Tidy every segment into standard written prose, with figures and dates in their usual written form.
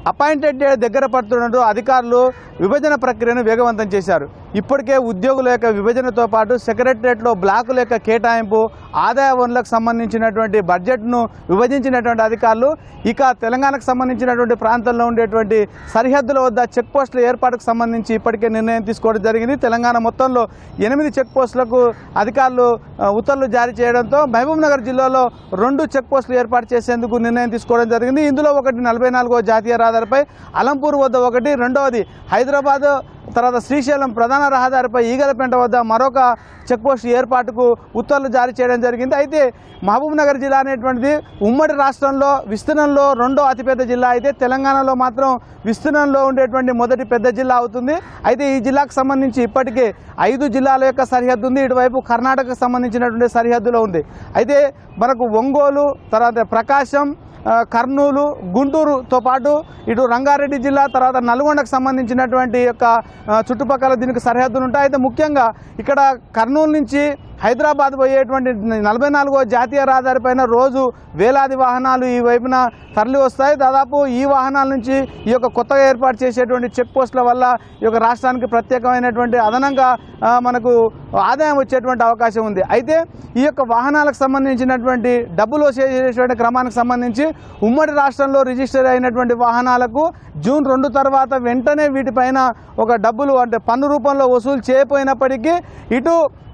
Appointed day దగ్గర పడుతుండటంతో అధికారులు విభజన ప్రక్రియను వేగవంతం చేశారు. ఇప్పటికే ఉద్యోగుల యొక్క విభజనతో పాటు సెక్రటరియట్లో బ్లాకుల యొక్క కేటాయింపు, ఆదాయ వనరులకు సంబంధించినటువంటి బడ్జెట్ను విభజించినటువంటి అధికారులు ఇక తెలంగాణకు సంబంధించినటువంటి ప్రాంతంలో ఉండేటువంటి సరిహద్దుల వద్ద చెక్ పోస్టుల ఏర్పాటుకు సంబంధించి ఇప్పటికే నిర్ణయం తీసుకోవడం జరిగింది. తెలంగాణ మొత్తంలో 8 చెక్ పోస్టులకు అధికారులు ఉత్తర్వులు జారీ చేయడంతో మహబూబ్నగర్ జిల్లాలో 2 చెక్ పోస్టులు ఏర్పాటు చేసేందుకు నిర్ణయం తీసుకోవడం జరిగింది. ఇందులో ఒకటి 44వ జాతీయ రహదారిపై అలంపూర్ వద్ద ఒకటి, రెండవది హైదరాబాద్ తర్వాత శ్రీశైలం ప్రధాన రహదారిపై ఈగలపేంట వద్ద మరొక చెక్పోస్ట్ ఏర్పాటుకు ఉత్తర్వులు జారీ చేయడం జరిగింది. అయితే మహబూబ్నగర్ జిల్లా అనేటువంటిది ఉమ్మడి రాష్ట్రంలో విస్తీర్ణంలో 2వ అతిపెద్ద జిల్లా అయితే తెలంగాణలో మాత్రం విస్తీర్ణంలో ఉండేటువంటి మొదటి పెద్ద జిల్లా అవుతుంది. అయితే ఈ జిల్లాకు సంబంధించి ఇప్పటికే 5 జిల్లాల యొక్క సరిహద్దు ఉంది. ఇటువైపు కర్ణాటకకు సంబంధించినటువంటి సరిహద్దులో ఉంది. అయితే మనకు ఒంగోలు, తర్వాత ప్రకాశం, కర్నూలు, గుంటూరుతో పాటు ఇటు రంగారెడ్డి జిల్లా, తర్వాత నల్గొండకు సంబంధించినటువంటి యొక్క చుట్టుపక్కల దీనికి సరిహద్దులు ఉంటాయి. అయితే ముఖ్యంగా ఇక్కడ కర్నూలు నుంచి హైదరాబాద్ పోయేటువంటి 44వ జాతీయ రహదారి పైన రోజు వేలాది వాహనాలు ఈ వైపున తరలి వస్తాయి. దాదాపు ఈ వాహనాల నుంచి ఈ యొక్క కొత్తగా ఏర్పాటు చేసేటువంటి చెక్ పోస్టుల వల్ల ఈ యొక్క రాష్ట్రానికి ప్రత్యేకమైనటువంటి అదనంగా మనకు ఆదాయం వచ్చేటువంటి అవకాశం ఉంది. అయితే ఈ యొక్క వాహనాలకు సంబంధించినటువంటి డబ్బులు వచ్చేటువంటి క్రమానికి సంబంధించి ఉమ్మడి రాష్ట్రంలో రిజిస్టర్ అయినటువంటి వాహనాలకు జూన్ 2 తర్వాత వెంటనే వీటిపైన ఒక డబ్బులు అంటే పన్ను రూపంలో వసూలు చేయకపోయినప్పటికీ ఇటు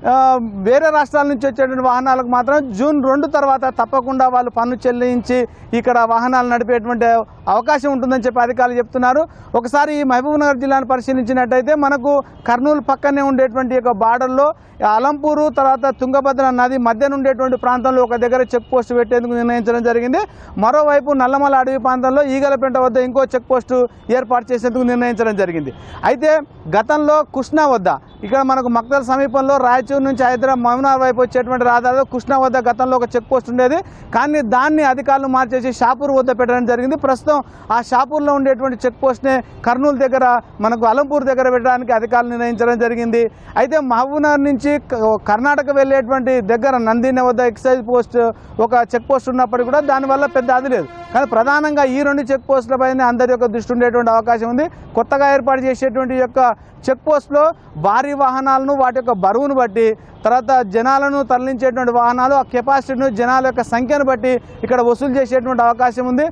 వేరే రాష్ట్రాల నుంచి వచ్చేటువంటి వాహనాలకు మాత్రం జూన్ 2 తర్వాత తప్పకుండా వాళ్ళు పన్ను చెల్లించి ఇక్కడ వాహనాలు నడిపేటువంటి అవకాశం ఉంటుందని చెప్పి అధికారులు చెప్తున్నారు. ఒకసారి ఈ మహబూబ్నగర్ జిల్లాను పరిశీలించినట్టయితే మనకు కర్నూలు పక్కనే ఉండేటువంటి యొక్క బార్డర్లో అలంపూరు తర్వాత తుంగభద్ర నది మధ్యన ఉండేటువంటి ప్రాంతంలో ఒక దగ్గర చెక్ పోస్ట్ పెట్టేందుకు నిర్ణయించడం జరిగింది. మరోవైపు నల్లమల అడవి ప్రాంతంలో ఈగలపేంట వద్ద ఇంకో చెక్ పోస్టు ఏర్పాటు చేసేందుకు నిర్ణయించడం జరిగింది. అయితే గతంలో కృష్ణా వద్ద ఇక్కడ మనకు మక్తల్ సమీపంలో రాయచూరు నుంచి హైదరాబాద్ మహబూబ్నగర్ వైపు వచ్చేటువంటి రహదారిలో కృష్ణా వద్ద గతంలో ఒక చెక్ పోస్ట్ ఉండేది. కానీ దాన్ని అధికారులు మార్చేసి షాపూర్ వద్ద పెట్టడం జరిగింది. ప్రస్తుతం ఆ షాపూర్లో ఉండేటువంటి చెక్ పోస్ట్నే కర్నూలు దగ్గర మనకు అలంపూర్ దగ్గర పెట్టడానికి అధికారులు నిర్ణయించడం జరిగింది. అయితే మహబూబ్నగర్ నుంచి కర్ణాటక వెళ్ళేటువంటి దగ్గర నందిని వద్ద ఎక్సైజ్ పోస్ట్ ఒక చెక్ పోస్ట్ ఉన్నప్పటికీ కూడా దానివల్ల పెద్ద అది లేదు. కానీ ప్రధానంగా ఈ 2 చెక్ పోస్టులపైన అందరి యొక్క దృష్టి ఉండేటువంటి అవకాశం ఉంది. కొత్తగా ఏర్పాటు చేసేటువంటి యొక్క చెక్ పోస్ట్లో భారీ వాహనాలను వాటి యొక్క బరువును బట్టి తర్వాత జనాలను తరలించేటువంటి వాహనాలు ఆ కెపాసిటీను జనాల యొక్క సంఖ్యను బట్టి ఇక్కడ వసూలు చేసేటువంటి అవకాశం ఉంది.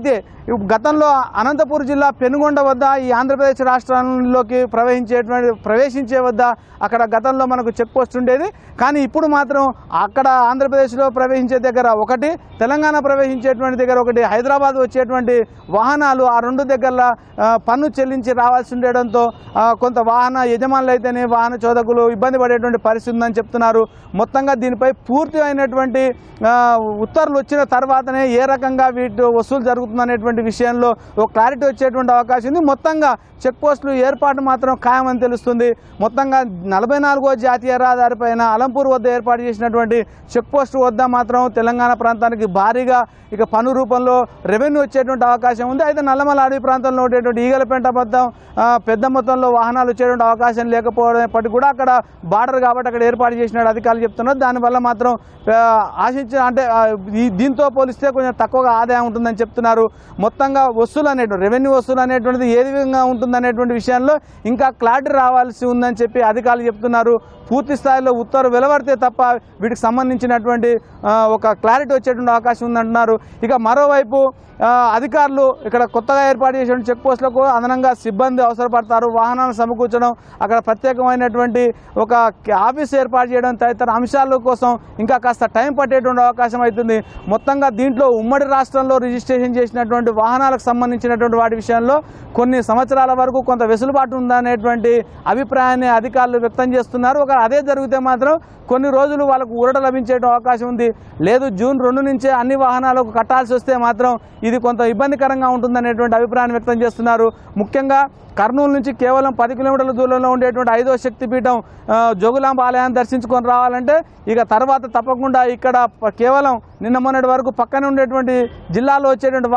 గతంలో అనంతపురం జిల్లా పెనుగొండ వద్ద ఈ ఆంధ్రప్రదేశ్ రాష్ట్రంలోకి ప్రవేశించే వద్ద అక్కడ గతంలో మనకు చెక్ పోస్ట్ ఉండేది. కానీ ఇప్పుడు మాత్రం అక్కడ ఆంధ్రప్రదేశ్లో ప్రవేశించే దగ్గర ఒకటి, తెలంగాణ ప్రవేశించేటువంటి దగ్గర ఒకటి, హైదరాబాద్ వచ్చేటువంటి వాహనాలు ఆ 2 దగ్గర పన్ను చెల్లించి రావాల్సి ఉండడంతో కొంత వాహన యజమానులు అయితేనే వాహన చోదకులు ఇబ్బంది పడేటువంటి పరిస్థితి ఉందని చెప్తున్నారు. మొత్తంగా దీనిపై పూర్తి అయినటువంటి ఉత్తర్వులు వచ్చిన తర్వాతనే ఏ రకంగా వీటి వసూలు జరుగుతుందనేటువంటి విషయంలో ఒక క్లారిటీ వచ్చేటువంటి అవకాశం ఉంది. మొత్తంగా చెక్ పోస్టులు ఏర్పాటు మాత్రం ఖాయమని తెలుస్తుంది. మొత్తంగా 44వ జాతీయ రహదారి పైన అలంపూర్ వద్ద ఏర్పాటు చేసినటువంటి చెక్ పోస్ట్ వద్ద మాత్రం తెలంగాణ ప్రాంతానికి భారీగా ఇక పన్ను రూపంలో రెవెన్యూ వచ్చేటువంటి అవకాశం ఉంది. అయితే నల్లమల అడవి ప్రాంతంలో ఉండేటువంటి ఈగలపేంట మొత్తం పెద్ద మొత్తంలో వాహనాలు వచ్చేటువంటి అవకాశం లేకపోవడంపటికీ కూడా అక్కడ బార్డర్ కాబట్టి అక్కడ ఏర్పాటు చేసినట్టు అధికారులు చెప్తున్నారు. దానివల్ల మాత్రం ఆశించిన అంటే దీంతో పోలిస్తే కొంచెం తక్కువగా ఆదాయం ఉంటుందని చెప్తున్నారు. మొత్తంగా వసూలు అనేటువంటి రెవెన్యూ వసూలు అనేటువంటిది ఏ విధంగా ఉంటుందనేటువంటి విషయంలో ఇంకా క్లారిటీ రావాల్సి ఉందని చెప్పి అధికారులు చెప్తున్నారు. పూర్తి స్థాయిలో ఉత్తర్వు వెలువడితే తప్ప వీటికి సంబంధించినటువంటి ఒక క్లారిటీ వచ్చేటువంటి అవకాశం ఉందంటున్నారు. ఇక మరోవైపు అధికారులు ఇక్కడ కొత్తగా ఏర్పాటు చేసిన చెక్ పోస్టులకు అదనంగా సిబ్బంది అవసరపడతారు. వాహనాలను సమకూర్చడం, అక్కడ ప్రత్యేకమైనటువంటి ఒక ఆఫీస్ ఏర్పాటు చేయడం తదితర అంశాల కోసం ఇంకా కాస్త టైం పట్టేటువంటి అవకాశం అవుతుంది. మొత్తంగా దీంట్లో ఉమ్మడి రాష్ట్రంలో రిజిస్ట్రేషన్ చేసినటువంటి వాహనాలకు సంబంధించినటువంటి వాటి విషయంలో కొన్ని సంవత్సరాల వరకు కొంత వెసులుబాటు ఉందనేటువంటి అభిప్రాయాన్ని అధికారులు వ్యక్తం చేస్తున్నారు. అదే జరిగితే మాత్రం కొన్ని రోజులు వాళ్ళకు ఊరట లభించే అవకాశం ఉంది. లేదు జూన్ 2 నుంచే అన్ని వాహనాలకు కట్టాల్సి వస్తే మాత్రం ఇది కొంత ఇబ్బందికరంగా ఉంటుందనేటువంటి అభిప్రాయాన్ని వ్యక్తం చేస్తున్నారు. ముఖ్యంగా కర్నూలు నుంచి కేవలం 10 కిలోమీటర్ల దూరంలో ఉండేటువంటి 5వ శక్తిపీఠం జోగులాంబ ఆలయాన్ని దర్శించుకొని రావాలంటే ఇక తర్వాత తప్పకుండా ఇక్కడ కేవలం నిన్న మొన్నటి వరకు పక్కనే ఉండేటువంటి జిల్లాలో వచ్చేటువంటి వాహనాలు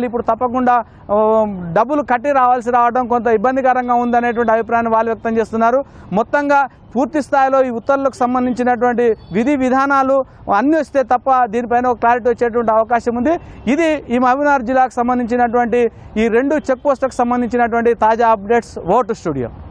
ఇప్పుడు తప్పకుండా డబ్బులు కట్టి రావడం కొంత ఇబ్బందికరంగా ఉందనేటువంటి అభిప్రాయాన్ని వాళ్ళు వ్యక్తం చేస్తున్నారు. మొత్తంగా పూర్తి స్థాయిలో ఈ ఉత్తర్వులకు సంబంధించినటువంటి విధి విధానాలు అన్నీ వస్తే తప్ప దీనిపైన ఒక క్లారిటీ వచ్చేటువంటి అవకాశం ఉంది. ఇది ఈ మహబూబ్నగర్ జిల్లాకు సంబంధించినటువంటి ఈ 2 చెక్ పోస్టులకు సంబంధించినటువంటి తాజా అప్డేట్స్. Vote studio.